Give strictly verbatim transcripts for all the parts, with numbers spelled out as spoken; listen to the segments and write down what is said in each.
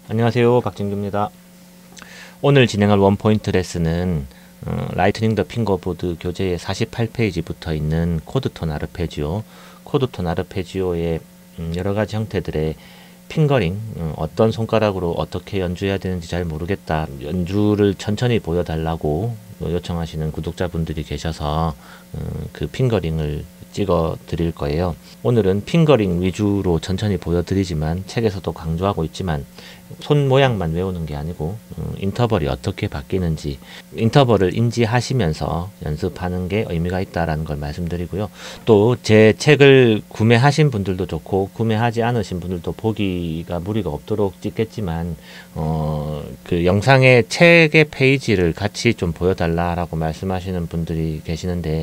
안녕하세요, 박진규입니다. 오늘 진행할 원포인트 레슨은 어, 라이트닝 더 핑거보드 교재의 사십팔 페이지 붙어 있는 코드톤 아르페지오, 코드톤 아르페지오의 음, 여러가지 형태들의 핑거링, 어, 어떤 손가락으로 어떻게 연주해야 되는지 잘 모르겠다, 연주를 천천히 보여달라고 요청하시는 구독자분들이 계셔서 어, 그 핑거링을 찍어 드릴 거예요. 오늘은 핑거링 위주로 천천히 보여드리지만, 책에서도 강조하고 있지만 손 모양만 외우는 게 아니고 음, 인터벌이 어떻게 바뀌는지 인터벌을 인지하시면서 연습하는 게 의미가 있다라는 걸 말씀드리고요. 또 제 책을 구매하신 분들도 좋고 구매하지 않으신 분들도 보기가 무리가 없도록 찍겠지만 어, 그 영상의 책의 페이지를 같이 좀 보여달라라고 말씀하시는 분들이 계시는데,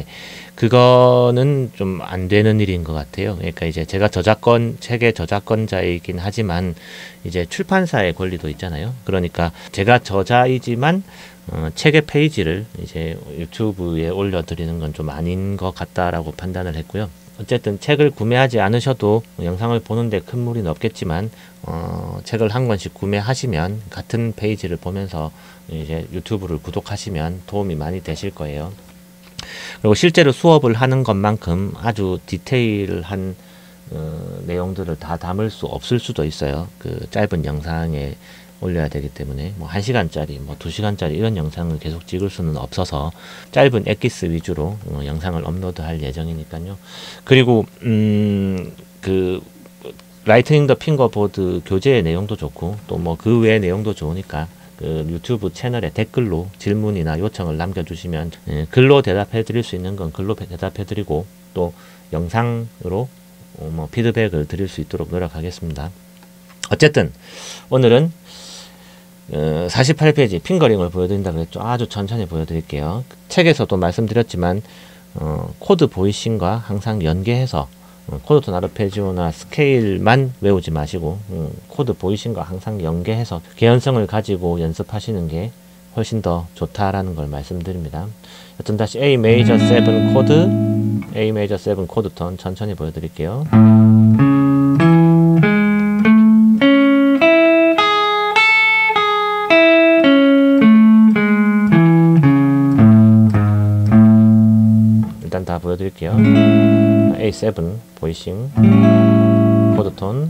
그거는 좀 안 되는 일인 것 같아요. 그러니까 이제 제가 저작권, 책의 저작권자이긴 하지만 이제 출판사의 권리도 있잖아요. 그러니까 제가 저자이지만 어, 책의 페이지를 이제 유튜브에 올려드리는 건 좀 아닌 것 같다라고 판단을 했고요. 어쨌든 책을 구매하지 않으셔도 영상을 보는데 큰 무리는 없겠지만 어, 책을 한 권씩 구매하시면 같은 페이지를 보면서 이제 유튜브를 구독하시면 도움이 많이 되실 거예요. 그리고 실제로 수업을 하는 것만큼 아주 디테일한 어, 내용들을 다 담을 수 없을 수도 있어요. 그 짧은 영상에 올려야 되기 때문에 뭐 한 시간짜리, 뭐 두 시간짜리 이런 영상을 계속 찍을 수는 없어서 짧은 엑기스 위주로 어, 영상을 업로드할 예정이니까요. 그리고 음, 그 라이트닝 더 핑거보드 교재의 내용도 좋고 또 뭐 그 외의 내용도 좋으니까 그 유튜브 채널에 댓글로 질문이나 요청을 남겨주시면 예, 글로 대답해 드릴 수 있는 건 글로 대답해 드리고, 또 영상으로 어, 뭐 피드백을 드릴 수 있도록 노력하겠습니다. 어쨌든 오늘은 어, 사십팔 페이지 핑거링을 보여드린다 그랬죠. 아주 천천히 보여드릴게요. 책에서도 말씀드렸지만 어, 코드 보이싱과 항상 연계해서 어, 코드톤 아르페지오나 스케일만 외우지 마시고 음, 코드 보이싱과 항상 연계해서 개연성을 가지고 연습하시는 게 훨씬 더 좋다라는 걸 말씀드립니다. 여튼 다시 A 메이저 칠 코드, A 메이저 칠 코드톤 천천히 보여드릴게요. 일단 다 보여드릴게요. 에이 칠 보이싱 코드톤,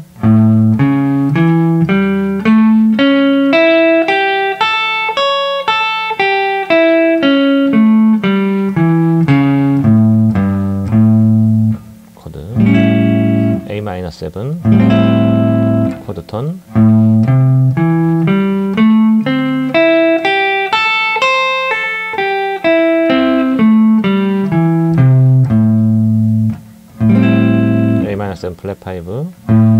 코드 에이 칠 코드톤, 칠 플랫 파이브,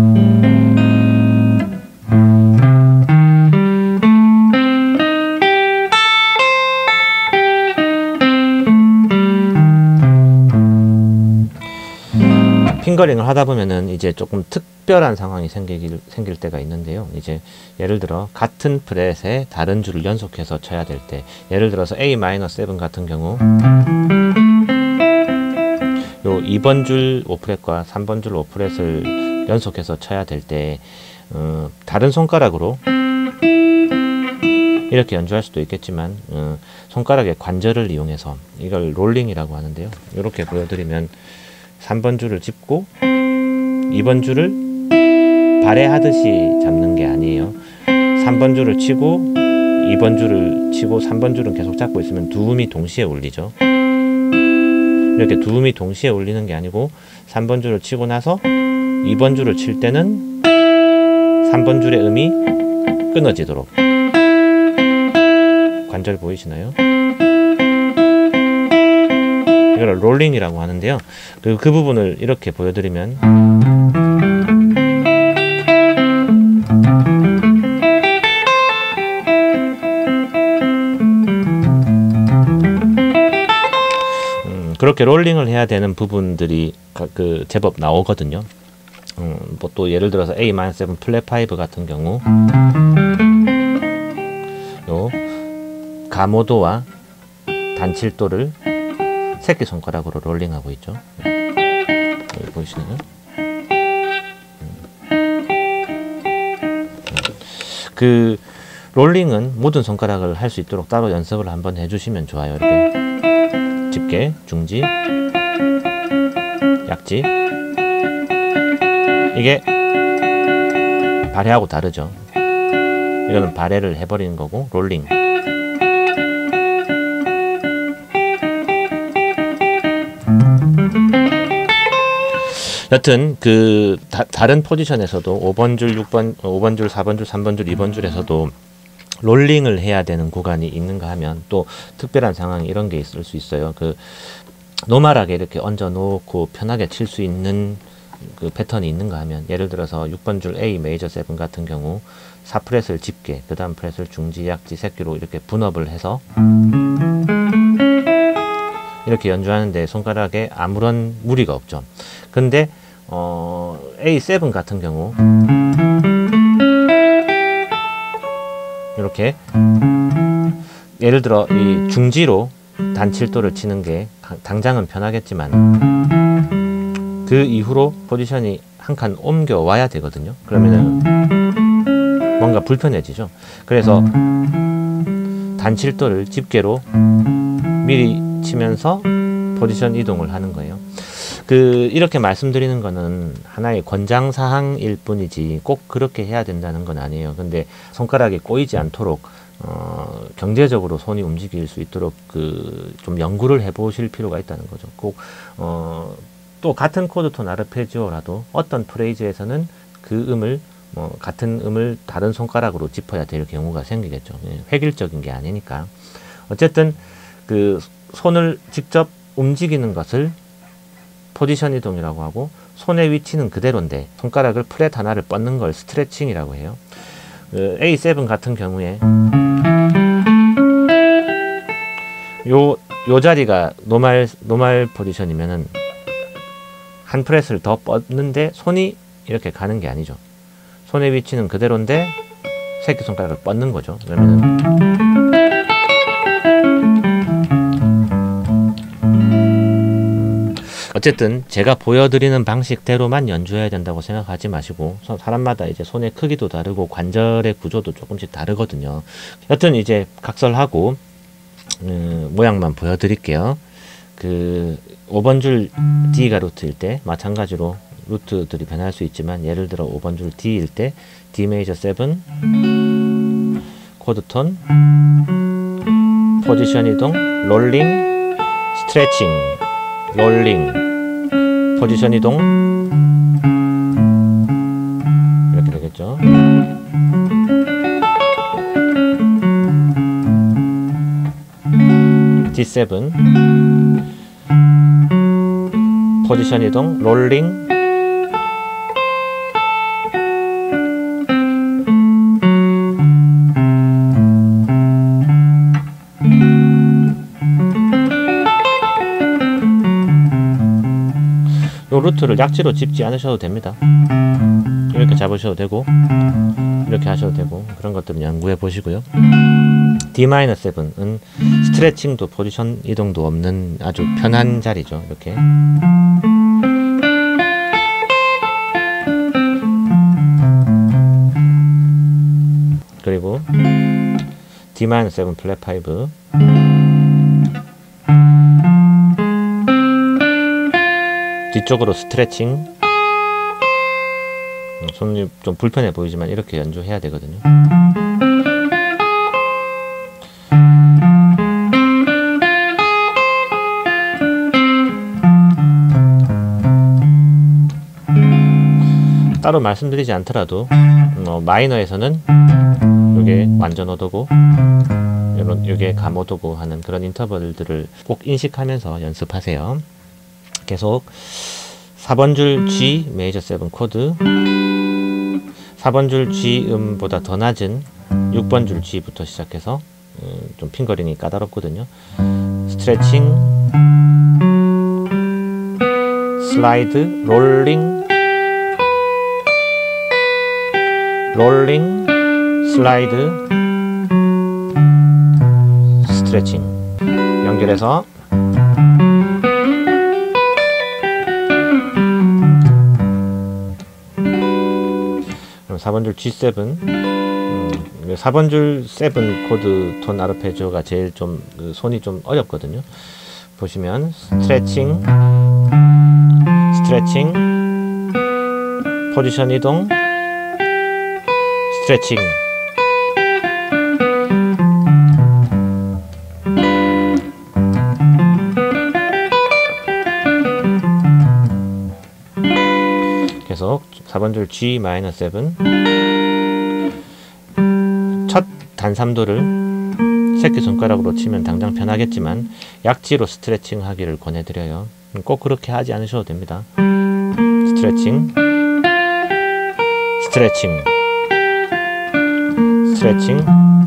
핑거링을 하다 보면은 이제 조금 특별한 상황이 생길, 생길 때가 있는데요. 이제 예를 들어 같은 프렛에 다른 줄을 연속해서 쳐야 될 때, 예를 들어서 에이 칠 같은 경우 요 이 번 줄 오 프렛과 삼 번 줄 오 프렛을 연속해서 쳐야 될 때 어, 다른 손가락으로 이렇게 연주할 수도 있겠지만 어, 손가락의 관절을 이용해서, 이걸 롤링이라고 하는데요. 이렇게 보여드리면 삼 번 줄을 짚고 이 번 줄을 발에하듯이 잡는 게 아니에요. 삼 번 줄을 치고 이 번 줄을 치고 삼 번 줄은 계속 잡고 있으면 두 음이 동시에 울리죠. 이렇게 두 음이 동시에 울리는 게 아니고 삼 번 줄을 치고 나서 이 번 줄을 칠 때는 삼 번 줄의 음이 끊어지도록, 관절 보이시나요? 이걸 롤링이라고 하는데요. 그, 그 부분을 이렇게 보여드리면 그렇게 롤링을 해야 되는 부분들이 그 제법 나오거든요. 음, 뭐 또 예를 들어서 에이 칠 플랫 파이브 같은 경우 요 가모도와 단칠도를 새끼손가락으로 롤링하고 있죠. 여기 보이시나요? 그 롤링은 모든 손가락을 할 수 있도록 따로 연습을 한번 해주시면 좋아요. 이렇게 집게, 중지, 약지. 이게 발해하고 다르죠. 이거는 발해를 해버리는 거고, 롤링. 여튼 그 다, 다른 포지션에서도 오 번 줄, 육 번, 오 번 줄, 사 번 줄, 삼 번 줄, 이 번 줄에서도 롤링을 해야 되는 구간이 있는가 하면 또 특별한 상황이 이런 게 있을 수 있어요. 그 노멀하게 이렇게 얹어 놓고 편하게 칠 수 있는 그 패턴이 있는가 하면, 예를 들어서 육 번 줄 A 메이저 칠 같은 경우 사 프렛을 집게, 그 다음 프렛을 중지, 약지, 새끼로 이렇게 분업을 해서 이렇게 연주하는데 손가락에 아무런 무리가 없죠. 근데 어, 에이 세븐 같은 경우 이렇게 예를 들어 이 중지로 단칠도를 치는 게 당장은 편하겠지만 그 이후로 포지션이 한 칸 옮겨 와야 되거든요. 그러면은 뭔가 불편해지죠. 그래서 단칠도를 집게로 미리 치면서 포지션 이동을 하는 거예요. 그 이렇게 말씀드리는 거는 하나의 권장사항일 뿐이지 꼭 그렇게 해야 된다는 건 아니에요. 근데 손가락이 꼬이지 않도록 어, 경제적으로 손이 움직일 수 있도록 그 좀 연구를 해보실 필요가 있다는 거죠. 꼭 어, 또 같은 코드톤 아르페지오라도 어떤 프레이즈에서는 그 음을 뭐 같은 음을 다른 손가락으로 짚어야 될 경우가 생기겠죠. 획일적인 게 아니니까. 어쨌든 그 손을 직접 움직이는 것을 포지션 이동이라고 하고, 손의 위치는 그대로인데 손가락을 프렛 하나를 뻗는 걸 스트레칭이라고 해요. 그 에이 세븐 같은 경우에 요, 요 자리가 노말, 노말 포지션이면은 한 프렛을 더 뻗는데 손이 이렇게 가는 게 아니죠. 손의 위치는 그대로인데 새끼손가락을 뻗는 거죠. 그러면은 어쨌든 제가 보여드리는 방식대로만 연주해야 된다고 생각하지 마시고, 사람마다 이제 손의 크기도 다르고 관절의 구조도 조금씩 다르거든요. 여튼 이제 각설하고 음, 모양만 보여드릴게요. 그 오 번 줄 D가 루트일 때 마찬가지로 루트들이 변할 수 있지만, 예를 들어 오 번 줄 D일 때 D 메이저 세븐, 코드톤, 포지션 이동, 롤링, 스트레칭, 롤링, 포지션 이동, 이렇게 되겠죠. 디 세븐, 포지션 이동, 롤링, 요 루트를 약지로 짚지 않으셔도 됩니다. 이렇게 잡으셔도 되고 이렇게 하셔도 되고, 그런 것들은 연구해 보시고요. 디 세븐은 스트레칭도 포지션 이동도 없는 아주 편한 자리죠. 이렇게 그리고 디 세븐 플랫 파이브, 뒤쪽으로 스트레칭. 손이 좀 불편해 보이지만 이렇게 연주해야 되거든요. 따로 말씀드리지 않더라도 어, 마이너에서는 이게 완전 오도고 이런 이게 감오도고 하는 그런 인터벌들을 꼭 인식하면서 연습하세요. 계속 사 번 줄 G 메이저 세븐 코드, 사 번 줄 G 음보다 더 낮은 육 번 줄 G부터 시작해서 음, 좀 핑거링이 까다롭거든요. 스트레칭, 슬라이드, 롤링, 롤링, 슬라이드, 스트레칭 연결해서 사 번 줄 지 세븐, 음, 사 번 줄 세븐 코드 톤 아르페지오가 제일 좀 그 손이 좀 어렵거든요. 보시면 스트레칭, 스트레칭, 포지션 이동, 스트레칭. 계속 사 번 줄 G 마이너 세븐, 첫 단삼도를 새끼손가락으로 치면 당장 편하겠지만 약지로 스트레칭 하기를 권해드려요. 꼭 그렇게 하지 않으셔도 됩니다. 스트레칭, 스트레칭, 스트레칭,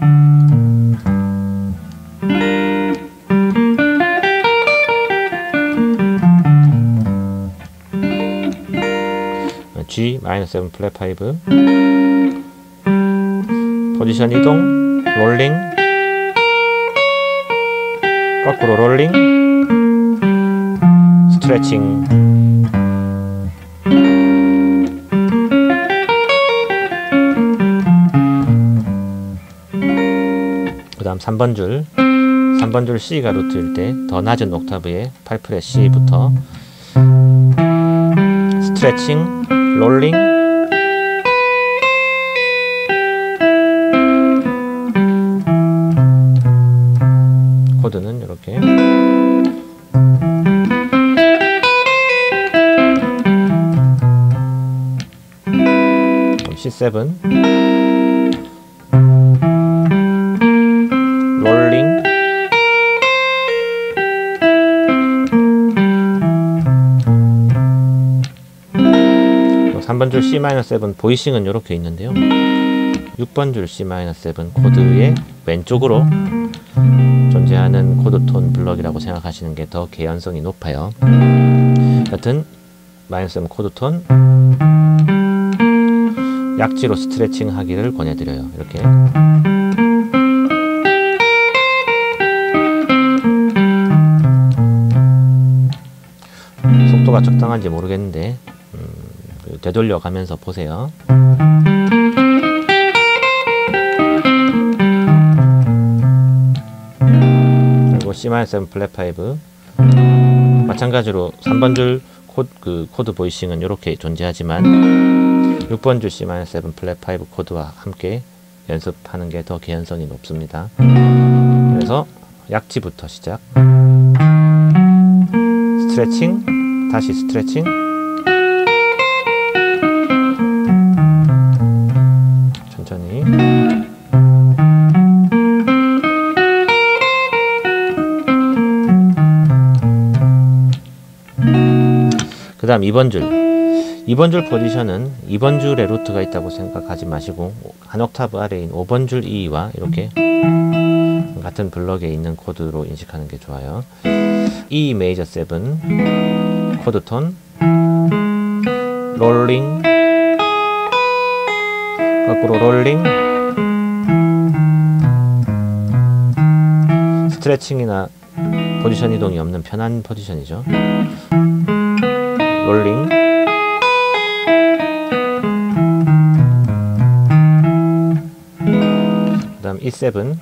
G 마이너 세븐 플랫 파이브, 포지션 이동, 롤링, 거꾸로 롤링, 스트레칭. 그 다음 삼 번 줄, 삼 번 줄 C가 루트일 때 더 낮은 옥타브의 팔 프렛 C부터 스트레칭, 롤링, 코드는 이렇게 씨 세븐, 롤링, 삼 번 줄 C 마이너 세븐 보이싱은 이렇게 있는데요. 육 번 줄 C 마이너 세븐 코드의 왼쪽으로 존재하는 코드톤 블럭이라고 생각하시는 게 더 개연성이 높아요. 여튼 마이너 세븐 코드톤 약지로 스트레칭 하기를 권해드려요. 이렇게 속도가 적당한지 모르겠는데 음, 되돌려 가면서 보세요. 그리고 C 마이너 세븐 플랫 파이브 마찬가지로 삼 번 줄 코드, 그 코드 보이싱은 이렇게 존재하지만 육 번 줄 C 마이너 세븐 플랫 파이브 코드와 함께 연습하는 게 더 개연성이 높습니다. 그래서 약지부터 시작, 스트레칭, 다시 스트레칭, 천천히, 그 다음 이 번 줄, 이 번 줄 포지션은 이 번 줄에 루트가 있다고 생각하지 마시고 한 옥타브 아래인 오 번 줄 E와 이렇게 같은 블럭에 있는 코드로 인식하는 게 좋아요. E 메이저 세븐 코드톤, 롤링, 거꾸로 롤링, 스트레칭이나 포지션 이동이 없는 편한 포지션이죠. 롤링, 그 다음 이 세븐,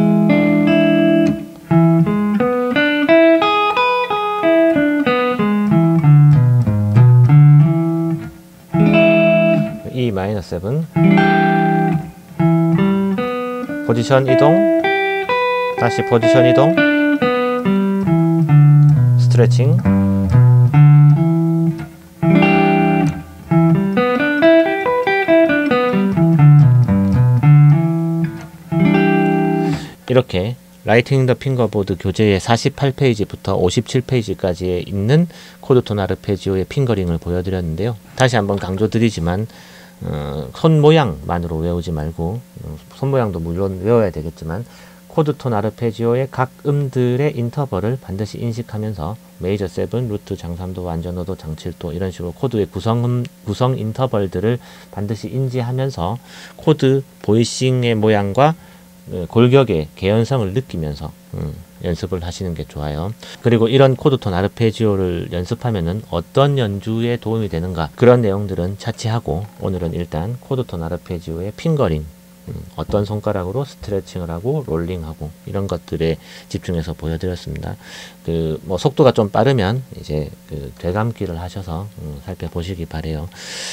E 마이너 세븐, 포지션 이동, 다시 포지션 이동, 스트레칭, 이렇게 라이트닝 더 핑거보드 교재의 사십팔 페이지부터 오십칠 페이지까지에 있는 코드톤 아르페지오의 핑거링을 보여드렸는데요. 다시 한번 강조드리지만 어, 손 모양만으로 외우지 말고 어, 손 모양도 물론 외워야 되겠지만 코드톤 아르페지오의 각 음들의 인터벌을 반드시 인식하면서 메이저 세븐, 루트, 장삼도, 완전오도, 장칠도 이런 식으로 코드의 구성, 구성 인터벌들을 반드시 인지하면서 코드 보이싱의 모양과 골격의 개연성을 느끼면서 음, 연습을 하시는 게 좋아요. 그리고 이런 코드톤 아르페지오를 연습하면은 어떤 연주에 도움이 되는가, 그런 내용들은 차치하고 오늘은 일단 코드톤 아르페지오의 핑거링 음, 어떤 손가락으로 스트레칭을 하고 롤링하고 이런 것들에 집중해서 보여드렸습니다. 그 뭐 속도가 좀 빠르면 이제 그 되감기를 하셔서 음, 살펴보시기 바래요.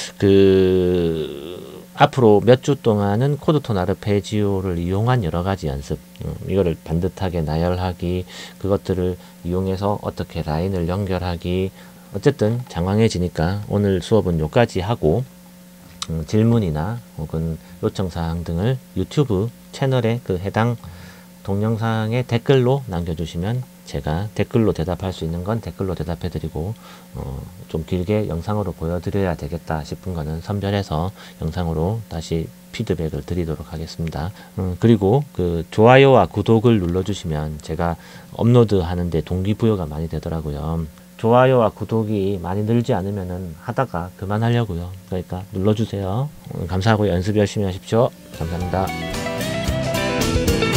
그 앞으로 몇 주 동안은 코드톤 아르페지오를 이용한 여러 가지 연습, 음, 이거를 반듯하게 나열하기, 그것들을 이용해서 어떻게 라인을 연결하기, 어쨌든 장황해지니까 오늘 수업은 요까지 하고 음, 질문이나 혹은 요청사항 등을 유튜브 채널에 그 해당 동영상의 댓글로 남겨주시면 제가 댓글로 대답할 수 있는 건 댓글로 대답해 드리고 어, 좀 길게 영상으로 보여드려야 되겠다 싶은 거는 선별해서 영상으로 다시 피드백을 드리도록 하겠습니다. 음, 그리고 그 좋아요와 구독을 눌러주시면 제가 업로드 하는데 동기부여가 많이 되더라고요. 좋아요와 구독이 많이 늘지 않으면은 하다가 그만하려고요. 그러니까 눌러주세요. 감사하고 연습 열심히 하십시오. 감사합니다.